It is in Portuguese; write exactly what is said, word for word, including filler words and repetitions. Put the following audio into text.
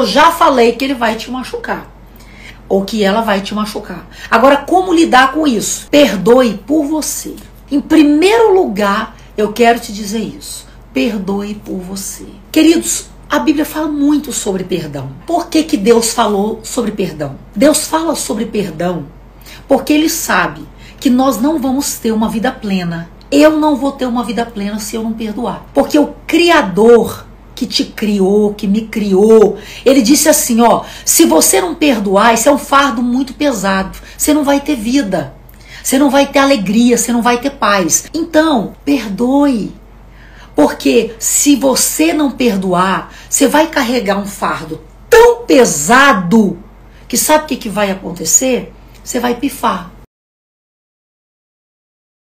Eu já falei que ele vai te machucar. Ou que ela vai te machucar. Agora, como lidar com isso? Perdoe por você. Em primeiro lugar, eu quero te dizer isso. Perdoe por você. Queridos, a Bíblia fala muito sobre perdão. Por que que Deus falou sobre perdão? Deus fala sobre perdão porque Ele sabe que nós não vamos ter uma vida plena. Eu não vou ter uma vida plena se eu não perdoar. Porque o Criador que te criou, que me criou, Ele disse assim, ó, se você não perdoar, isso é um fardo muito pesado. Você não vai ter vida. Você não vai ter alegria, você não vai ter paz. Então, perdoe. Porque se você não perdoar, você vai carregar um fardo tão pesado que sabe o que, que vai acontecer? Você vai pifar.